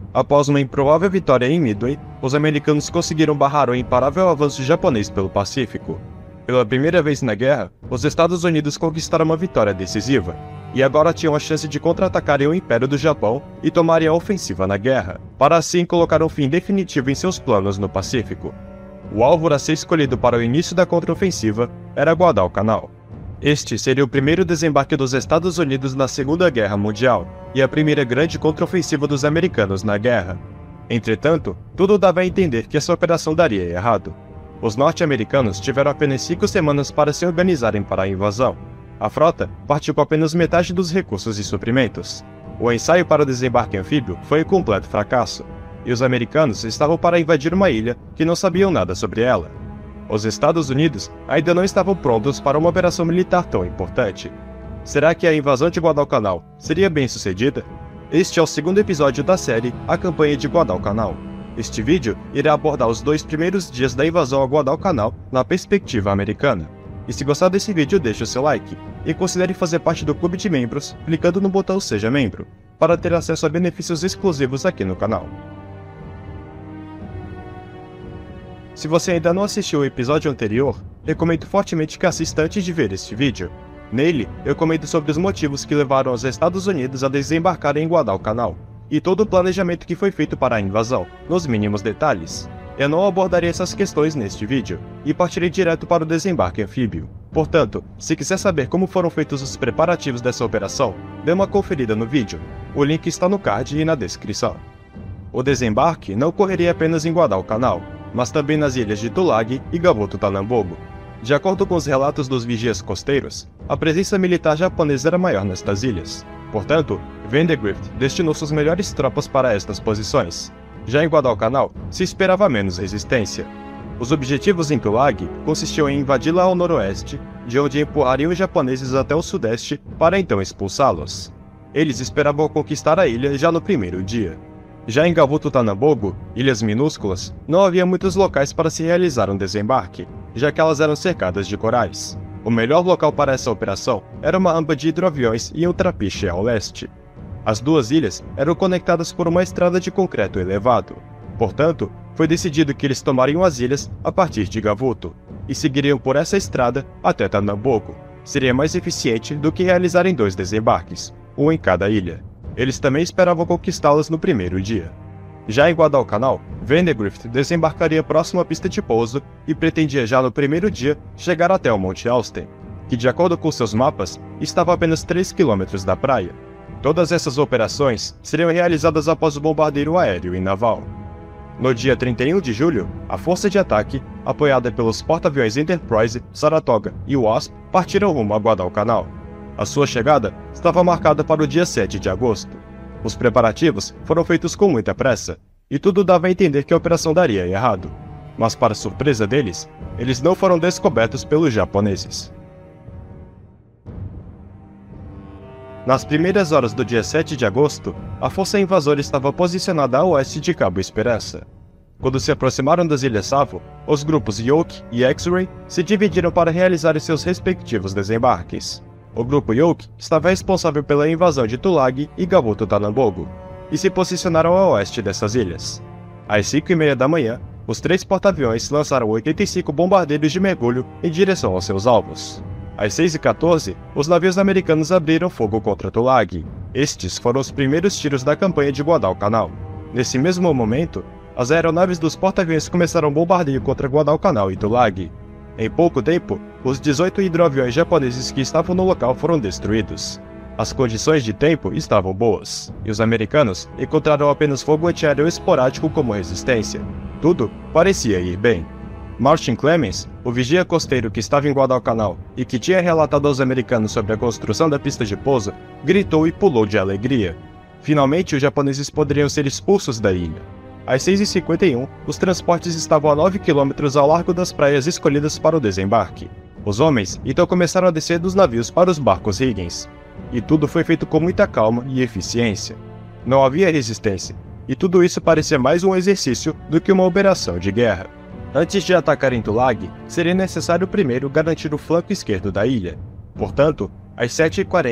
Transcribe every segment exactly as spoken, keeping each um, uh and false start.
Após uma improvável vitória em Midway, os americanos conseguiram barrar o imparável avanço japonês pelo Pacífico. Pela primeira vez na guerra, os Estados Unidos conquistaram uma vitória decisiva, e agora tinham a chance de contra-atacarem o Império do Japão e tomarem a ofensiva na guerra, para assim colocar um fim definitivo em seus planos no Pacífico. O alvo a ser escolhido para o início da contraofensiva era Guadalcanal. Este seria o primeiro desembarque dos Estados Unidos na Segunda Guerra Mundial, e a primeira grande contraofensiva dos americanos na guerra. Entretanto, tudo dava a entender que essa operação daria errado. Os norte-americanos tiveram apenas cinco semanas para se organizarem para a invasão. A frota partiu com apenas metade dos recursos e suprimentos. O ensaio para o desembarque anfíbio foi um completo fracasso, e os americanos estavam para invadir uma ilha que não sabiam nada sobre ela. Os Estados Unidos ainda não estavam prontos para uma operação militar tão importante. Será que a invasão de Guadalcanal seria bem sucedida? Este é o segundo episódio da série A Campanha de Guadalcanal. Este vídeo irá abordar os dois primeiros dias da invasão a Guadalcanal na perspectiva americana. E se gostar desse vídeo, deixe o seu like e considere fazer parte do clube de membros clicando no botão Seja Membro, para ter acesso a benefícios exclusivos aqui no canal. Se você ainda não assistiu o episódio anterior, recomendo fortemente que assista antes de ver este vídeo. Nele, eu comento sobre os motivos que levaram os Estados Unidos a desembarcarem em Guadalcanal, e todo o planejamento que foi feito para a invasão, nos mínimos detalhes. Eu não abordarei essas questões neste vídeo, e partirei direto para o desembarque anfíbio. Portanto, se quiser saber como foram feitos os preparativos dessa operação, dê uma conferida no vídeo. O link está no card e na descrição. O desembarque não ocorreria apenas em Guadalcanal, mas também nas ilhas de Tulag e Gavutu Tanambogo. De acordo com os relatos dos vigias costeiros, a presença militar japonesa era maior nestas ilhas. Portanto, Vandegrift destinou suas melhores tropas para estas posições. Já em Guadalcanal, se esperava menos resistência. Os objetivos em Tulag consistiam em invadi-la ao noroeste, de onde empurrariam os japoneses até o sudeste para então expulsá-los. Eles esperavam conquistar a ilha já no primeiro dia. Já em Gavutu Tanambogo, ilhas minúsculas, não havia muitos locais para se realizar um desembarque, já que elas eram cercadas de corais. O melhor local para essa operação era uma rampa de hidroaviões e um trapiche ao leste. As duas ilhas eram conectadas por uma estrada de concreto elevado. Portanto, foi decidido que eles tomariam as ilhas a partir de Gavutu, e seguiriam por essa estrada até Tanambogo. Seria mais eficiente do que realizarem dois desembarques, um em cada ilha. Eles também esperavam conquistá-las no primeiro dia. Já em Guadalcanal, Vandegrift desembarcaria próximo à pista de pouso e pretendia já no primeiro dia chegar até o Monte Austen, que de acordo com seus mapas, estava a apenas três quilômetros da praia. Todas essas operações seriam realizadas após o bombardeio aéreo e naval. No dia trinta e um de julho, a força de ataque, apoiada pelos porta-aviões Enterprise, Saratoga e Wasp, partiram rumo a Guadalcanal. A sua chegada estava marcada para o dia sete de agosto. Os preparativos foram feitos com muita pressa, e tudo dava a entender que a operação daria errado. Mas para surpresa deles, eles não foram descobertos pelos japoneses. Nas primeiras horas do dia sete de agosto, a força invasora estava posicionada a oeste de Cabo Esperança. Quando se aproximaram das Ilhas Savo, os grupos Yoke e X-Ray se dividiram para realizar seus respectivos desembarques. O grupo Yoke estava responsável pela invasão de Tulag e Gavutu Tanambogo, e se posicionaram a oeste dessas ilhas. Às cinco e meia da manhã, os três porta-aviões lançaram oitenta e cinco bombardeiros de mergulho em direção aos seus alvos. Às seis e quatorze, os navios americanos abriram fogo contra Tulag. Estes foram os primeiros tiros da campanha de Guadalcanal. Nesse mesmo momento, as aeronaves dos porta-aviões começaram o bombardeio contra Guadalcanal e Tulag. Em pouco tempo, os dezoito hidroaviões japoneses que estavam no local foram destruídos. As condições de tempo estavam boas, e os americanos encontraram apenas fogo antiaéreo esporádico como resistência. Tudo parecia ir bem. Martin Clemens, o vigia costeiro que estava em Guadalcanal e que tinha relatado aos americanos sobre a construção da pista de pouso, gritou e pulou de alegria. Finalmente, os japoneses poderiam ser expulsos da ilha. Às seis e cinquenta e um, os transportes estavam a nove quilômetros ao largo das praias escolhidas para o desembarque. Os homens então começaram a descer dos navios para os barcos Higgins. E tudo foi feito com muita calma e eficiência. Não havia resistência, e tudo isso parecia mais um exercício do que uma operação de guerra. Antes de atacar em Tulag, seria necessário primeiro garantir o flanco esquerdo da ilha. Portanto, às sete e quarenta,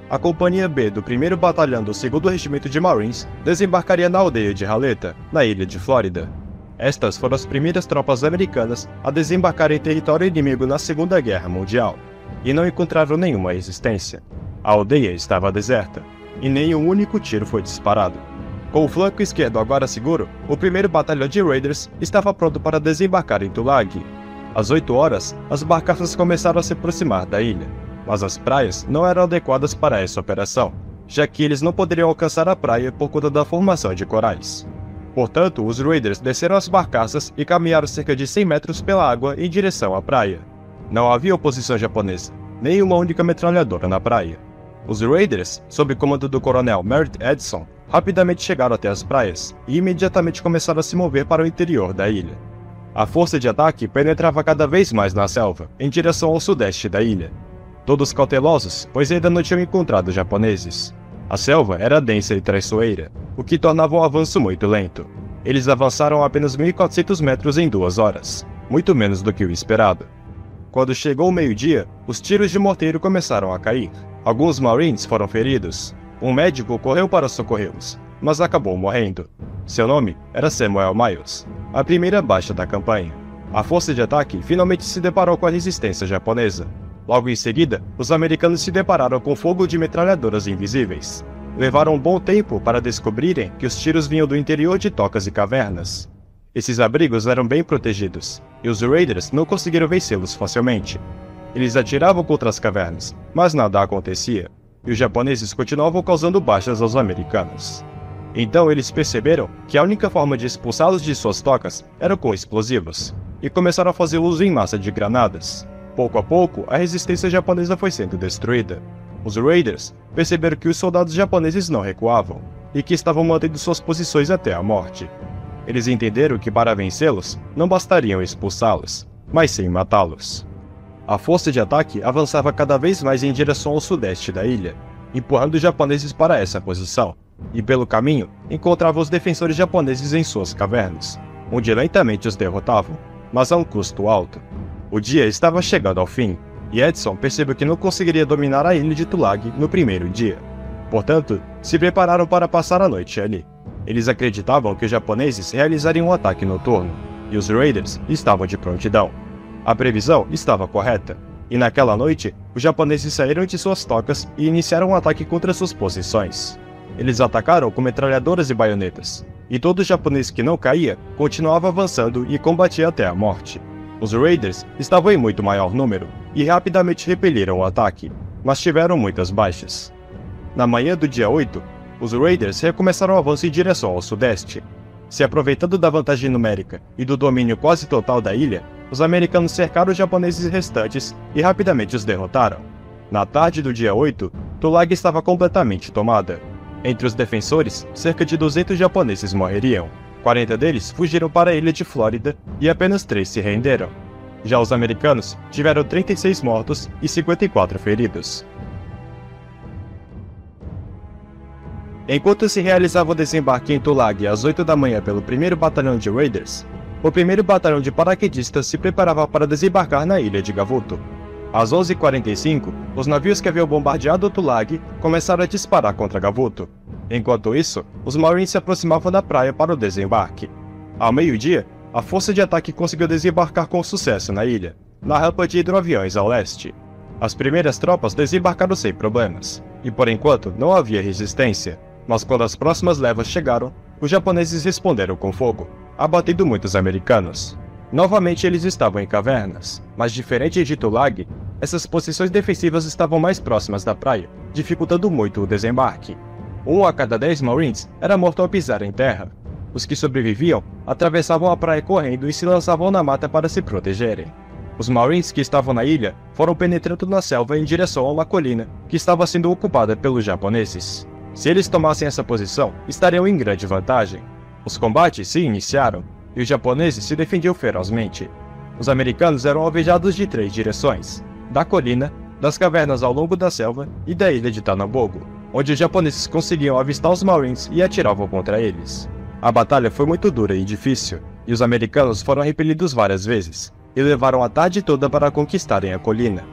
a Companhia B do primeiro Batalhão do segundo Regimento de Marines desembarcaria na aldeia de Haleta, na ilha de Flórida. Estas foram as primeiras tropas americanas a desembarcar em território inimigo na Segunda Guerra Mundial, e não encontraram nenhuma resistência. A aldeia estava deserta, e nem um único tiro foi disparado. Com o flanco esquerdo agora seguro, o primeiro batalhão de Raiders estava pronto para desembarcar em Tulag. Às oito horas, as barcaças começaram a se aproximar da ilha, mas as praias não eram adequadas para essa operação, já que eles não poderiam alcançar a praia por conta da formação de corais. Portanto, os Raiders desceram as barcaças e caminharam cerca de cem metros pela água em direção à praia. Não havia oposição japonesa, nem uma única metralhadora na praia. Os Raiders, sob comando do coronel Merritt Edson, rapidamente chegaram até as praias e imediatamente começaram a se mover para o interior da ilha. A força de ataque penetrava cada vez mais na selva, em direção ao sudeste da ilha. Todos cautelosos, pois ainda não tinham encontrado japoneses. A selva era densa e traiçoeira, o que tornava o avanço muito lento. Eles avançaram apenas mil e quatrocentos metros em duas horas, muito menos do que o esperado. Quando chegou o meio-dia, os tiros de morteiro começaram a cair. Alguns Marines foram feridos. Um médico correu para socorrê-los, mas acabou morrendo. Seu nome era Samuel Miles, a primeira baixa da campanha. A força de ataque finalmente se deparou com a resistência japonesa. Logo em seguida, os americanos se depararam com fogo de metralhadoras invisíveis. Levaram um bom tempo para descobrirem que os tiros vinham do interior de tocas e cavernas. Esses abrigos eram bem protegidos, e os Raiders não conseguiram vencê-los facilmente. Eles atiravam contra as cavernas, mas nada acontecia, e os japoneses continuavam causando baixas aos americanos. Então eles perceberam que a única forma de expulsá-los de suas tocas era com explosivos, e começaram a fazer uso em massa de granadas. Pouco a pouco, a resistência japonesa foi sendo destruída. Os Raiders perceberam que os soldados japoneses não recuavam, e que estavam mantendo suas posições até a morte. Eles entenderam que para vencê-los, não bastariam expulsá-los, mas sim matá-los. A força de ataque avançava cada vez mais em direção ao sudeste da ilha, empurrando os japoneses para essa posição, e pelo caminho encontrava os defensores japoneses em suas cavernas, onde lentamente os derrotavam, mas a um custo alto. O dia estava chegando ao fim, e Edson percebeu que não conseguiria dominar a ilha de Tulag no primeiro dia. Portanto, se prepararam para passar a noite ali. Eles acreditavam que os japoneses realizariam um ataque noturno, e os Raiders estavam de prontidão. A previsão estava correta, e naquela noite, os japoneses saíram de suas tocas e iniciaram um ataque contra suas posições. Eles atacaram com metralhadoras e baionetas, e todo japonês que não caía continuava avançando e combatia até a morte. Os Raiders estavam em muito maior número e rapidamente repeliram o ataque, mas tiveram muitas baixas. Na manhã do dia oito, os Raiders recomeçaram o avanço em direção ao sudeste. Se aproveitando da vantagem numérica e do domínio quase total da ilha, os americanos cercaram os japoneses restantes e rapidamente os derrotaram. Na tarde do dia oito, Tulag estava completamente tomada. Entre os defensores, cerca de duzentos japoneses morreriam. quarenta deles fugiram para a ilha de Flórida e apenas três se renderam. Já os americanos tiveram trinta e seis mortos e cinquenta e quatro feridos. Enquanto se realizava o desembarque em Tulag às oito da manhã pelo primeiro Batalhão de Raiders, o primeiro Batalhão de Paraquedistas se preparava para desembarcar na ilha de Gavuto. Às onze e quarenta e cinco, os navios que haviam bombardeado Tulag começaram a disparar contra Gavuto. Enquanto isso, os Marines se aproximavam da praia para o desembarque. Ao meio-dia, a força de ataque conseguiu desembarcar com sucesso na ilha, na rampa de hidroaviões ao leste. As primeiras tropas desembarcaram sem problemas, e por enquanto não havia resistência, mas quando as próximas levas chegaram, os japoneses responderam com fogo, abatendo muitos americanos. Novamente eles estavam em cavernas, mas diferente de Tulag, essas posições defensivas estavam mais próximas da praia, dificultando muito o desembarque. Um a cada dez Marines era morto ao pisar em terra. Os que sobreviviam atravessavam a praia correndo e se lançavam na mata para se protegerem. Os Marines que estavam na ilha foram penetrando na selva em direção a uma colina que estava sendo ocupada pelos japoneses. Se eles tomassem essa posição, estariam em grande vantagem. Os combates se iniciaram, e os japoneses se defendiam ferozmente. Os americanos eram alvejados de três direções: da colina, das cavernas ao longo da selva e da ilha de Tanabogo, onde os japoneses conseguiam avistar os Marines e atiravam contra eles. A batalha foi muito dura e difícil, e os americanos foram repelidos várias vezes, e levaram a tarde toda para conquistarem a colina.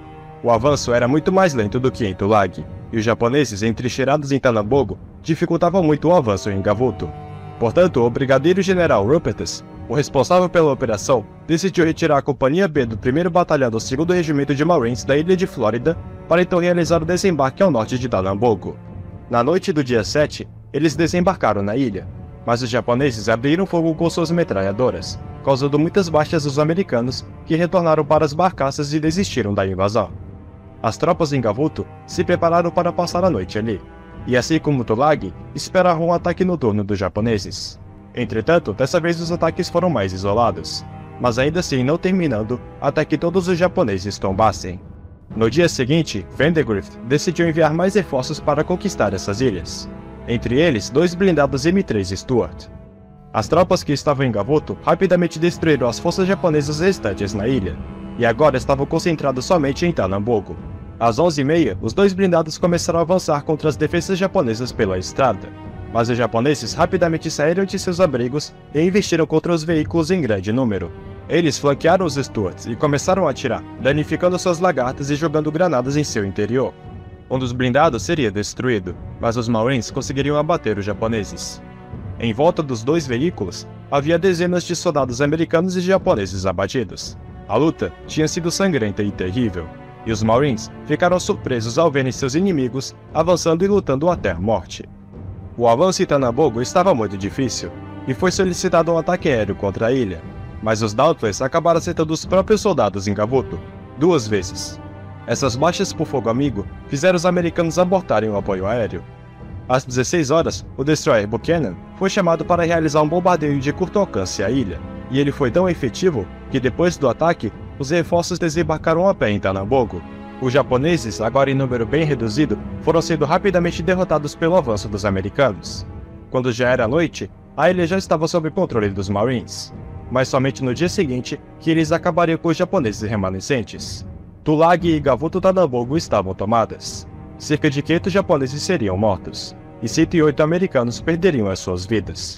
O avanço era muito mais lento do que em Tulag, e os japoneses entrincheirados em Tanambogo dificultavam muito o avanço em Gavuto. Portanto, o brigadeiro-general Rupertus, o responsável pela operação, decidiu retirar a Companhia B do primeiro Batalhão do segundo Regimento de Marines da ilha de Flórida para então realizar o desembarque ao norte de Tanambogo. Na noite do dia sete, eles desembarcaram na ilha, mas os japoneses abriram fogo com suas metralhadoras, causando muitas baixas dos americanos, que retornaram para as barcaças e desistiram da invasão. As tropas em Gavuto se prepararam para passar a noite ali, e assim como Tulag, esperavam um ataque noturno dos japoneses. Entretanto, dessa vez os ataques foram mais isolados, mas ainda assim não terminando até que todos os japoneses tombassem. No dia seguinte, Vandegrift decidiu enviar mais reforços para conquistar essas ilhas, entre eles dois blindados M três Stuart. As tropas que estavam em Gavuto rapidamente destruíram as forças japonesas restantes na ilha, e agora estavam concentrados somente em Tanambogo. Às onze e meia, os dois blindados começaram a avançar contra as defesas japonesas pela estrada, mas os japoneses rapidamente saíram de seus abrigos e investiram contra os veículos em grande número. Eles flanquearam os Stuarts e começaram a atirar, danificando suas lagartas e jogando granadas em seu interior. Um dos blindados seria destruído, mas os Marines conseguiriam abater os japoneses. Em volta dos dois veículos, havia dezenas de soldados americanos e japoneses abatidos. A luta tinha sido sangrenta e terrível, e os Marines ficaram surpresos ao verem seus inimigos avançando e lutando até a morte. O avanço em Tanambogo estava muito difícil, e foi solicitado um ataque aéreo contra a ilha, mas os Dauntless acabaram acertando os próprios soldados em Gavuto, duas vezes. Essas baixas por fogo amigo fizeram os americanos abortarem o apoio aéreo. Às dezesseis horas, o destroyer Buchanan foi chamado para realizar um bombardeio de curto alcance à ilha, e ele foi tão efetivo que depois do ataque, os reforços desembarcaram a pé em Tanambogo. Os japoneses, agora em número bem reduzido, foram sendo rapidamente derrotados pelo avanço dos americanos. Quando já era noite, a ilha já estava sob controle dos Marines, mas somente no dia seguinte que eles acabariam com os japoneses remanescentes. Tulag e Gavuto Tanambogo estavam tomadas. Cerca de quinhentos japoneses seriam mortos, e cento e oito americanos perderiam as suas vidas.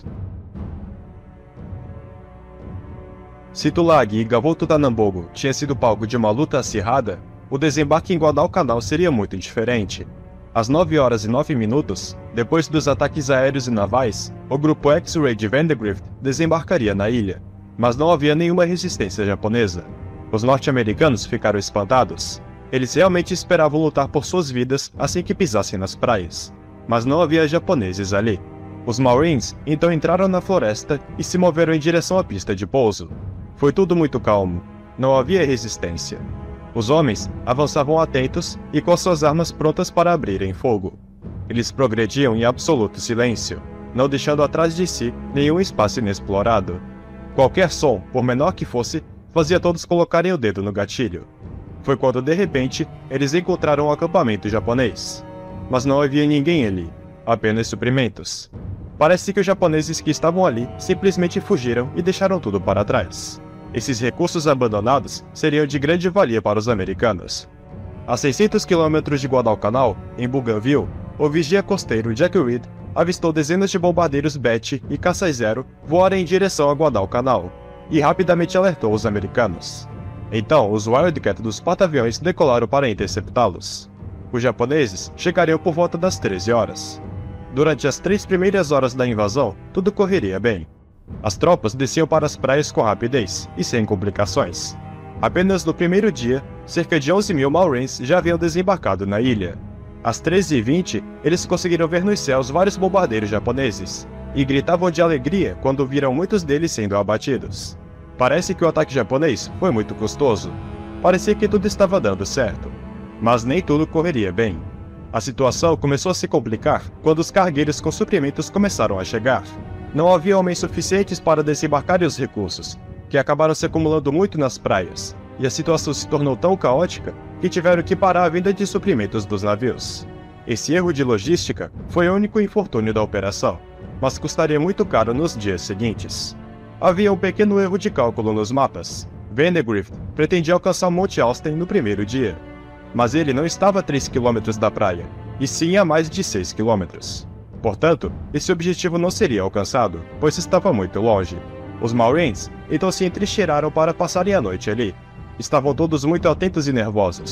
Se Tulag e Gavuto Tanambogo tinha sido palco de uma luta acirrada, o desembarque em Guadalcanal seria muito diferente. Às nove horas e nove minutos, depois dos ataques aéreos e navais, o grupo X-Ray de Vandegrift desembarcaria na ilha, mas não havia nenhuma resistência japonesa. Os norte-americanos ficaram espantados. Eles realmente esperavam lutar por suas vidas assim que pisassem nas praias, mas não havia japoneses ali. Os Marines então entraram na floresta e se moveram em direção à pista de pouso. Foi tudo muito calmo, não havia resistência. Os homens avançavam atentos e com suas armas prontas para abrirem fogo. Eles progrediam em absoluto silêncio, não deixando atrás de si nenhum espaço inexplorado. Qualquer som, por menor que fosse, fazia todos colocarem o dedo no gatilho. Foi quando, de repente, eles encontraram um acampamento japonês. Mas não havia ninguém ali, apenas suprimentos. Parece que os japoneses que estavam ali simplesmente fugiram e deixaram tudo para trás. Esses recursos abandonados seriam de grande valia para os americanos. A seiscentos quilômetros de Guadalcanal, em Bougainville, o vigia costeiro Jack Reed avistou dezenas de bombardeiros Betty e caças Zero voarem em direção a Guadalcanal, e rapidamente alertou os americanos. Então, os Wildcat dos porta-aviões decolaram para interceptá-los. Os japoneses chegariam por volta das treze horas. Durante as três primeiras horas da invasão, tudo correria bem. As tropas desciam para as praias com rapidez e sem complicações. Apenas no primeiro dia, cerca de onze mil Marines já haviam desembarcado na ilha. Às treze e vinte, eles conseguiram ver nos céus vários bombardeiros japoneses, e gritavam de alegria quando viram muitos deles sendo abatidos. Parece que o ataque japonês foi muito custoso. Parecia que tudo estava dando certo. Mas nem tudo correria bem. A situação começou a se complicar quando os cargueiros com suprimentos começaram a chegar. Não havia homens suficientes para desembarcarem os recursos, que acabaram se acumulando muito nas praias, e a situação se tornou tão caótica que tiveram que parar a vinda de suprimentos dos navios. Esse erro de logística foi o único infortúnio da operação, mas custaria muito caro nos dias seguintes. Havia um pequeno erro de cálculo nos mapas. Vandegrift pretendia alcançar Monte Austin no primeiro dia, mas ele não estava a três quilômetros da praia, e sim a mais de seis quilômetros. Portanto, esse objetivo não seria alcançado, pois estava muito longe. Os Marines então se entrincheiraram para passarem a noite ali. Estavam todos muito atentos e nervosos.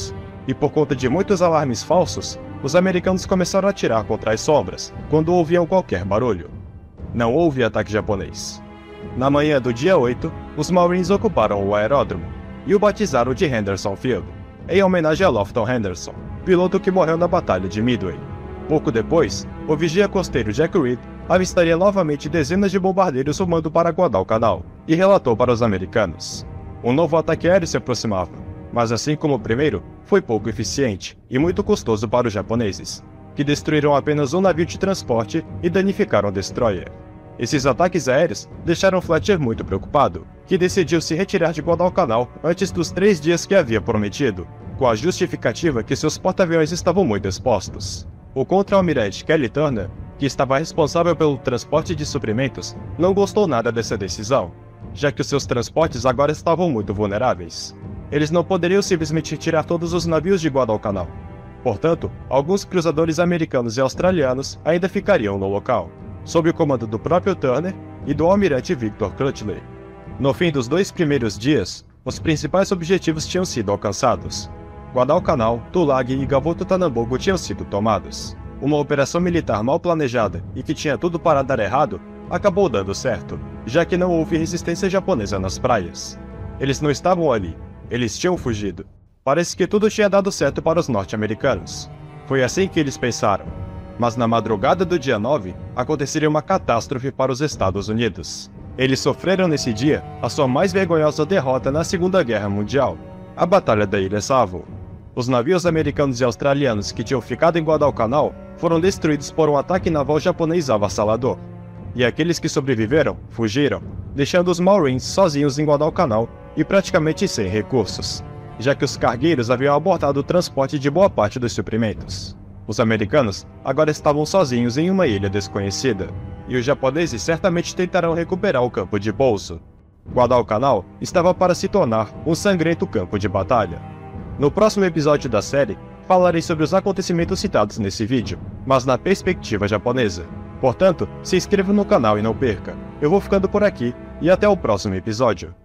e por conta de muitos alarmes falsos, os americanos começaram a atirar contra as sombras quando ouviam qualquer barulho. Não houve ataque japonês. Na manhã do dia oito, os Marines ocuparam o aeródromo e o batizaram de Henderson Field, em homenagem a Lofton Henderson, piloto que morreu na Batalha de Midway. Pouco depois, o vigia costeiro Jack Reed avistaria novamente dezenas de bombardeiros rumando para Guadalcanal e relatou para os americanos. Um novo ataque aéreo se aproximava, mas assim como o primeiro, foi pouco eficiente e muito custoso para os japoneses, que destruíram apenas um navio de transporte e danificaram o destroyer. Esses ataques aéreos deixaram Fletcher muito preocupado, que decidiu se retirar de Guadalcanal antes dos três dias que havia prometido, com a justificativa que seus porta-aviões estavam muito expostos. O contra-almirante Kelly Turner, que estava responsável pelo transporte de suprimentos, não gostou nada dessa decisão, já que os seus transportes agora estavam muito vulneráveis. Eles não poderiam simplesmente tirar todos os navios de Guadalcanal. Portanto, alguns cruzadores americanos e australianos ainda ficariam no local, sob o comando do próprio Turner e do almirante Victor Crutchley. No fim dos dois primeiros dias, os principais objetivos tinham sido alcançados. Guadalcanal, Tulag e Gavoto Tanambogo tinham sido tomados. Uma operação militar mal planejada e que tinha tudo para dar errado, acabou dando certo, já que não houve resistência japonesa nas praias. Eles não estavam ali, eles tinham fugido. Parece que tudo tinha dado certo para os norte-americanos. Foi assim que eles pensaram. Mas na madrugada do dia nove, aconteceria uma catástrofe para os Estados Unidos. Eles sofreram nesse dia a sua mais vergonhosa derrota na Segunda Guerra Mundial, a Batalha da Ilha Savo. Os navios americanos e australianos que tinham ficado em Guadalcanal foram destruídos por um ataque naval japonês avassalador. E aqueles que sobreviveram, fugiram, deixando os Marines sozinhos em Guadalcanal e praticamente sem recursos, já que os cargueiros haviam abortado o transporte de boa parte dos suprimentos. Os americanos agora estavam sozinhos em uma ilha desconhecida, e os japoneses certamente tentarão recuperar o campo de pouso. Guadalcanal estava para se tornar um sangrento campo de batalha. No próximo episódio da série, falarei sobre os acontecimentos citados nesse vídeo, mas na perspectiva japonesa. Portanto, se inscreva no canal e não perca. Eu vou ficando por aqui, e até o próximo episódio.